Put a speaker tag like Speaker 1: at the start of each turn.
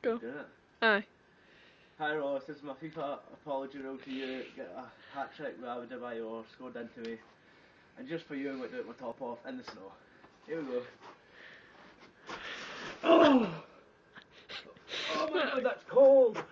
Speaker 1: Go.
Speaker 2: Doing it?
Speaker 1: Aye.
Speaker 2: Hi Ross, this is my Fifa apology reel to you. Get a hat trick with Adeybayor scored into me. And just for you, I'm going to do it with my top off in the snow. Here we go. Oh! Oh my god, that's cold!